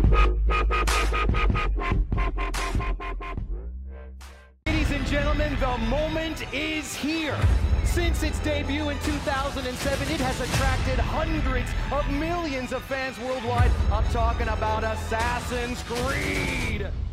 Ladies and gentlemen, the moment is here. Since its debut in 2007, it has attracted hundreds of millions of fans worldwide. I'm talking about Assassin's Creed.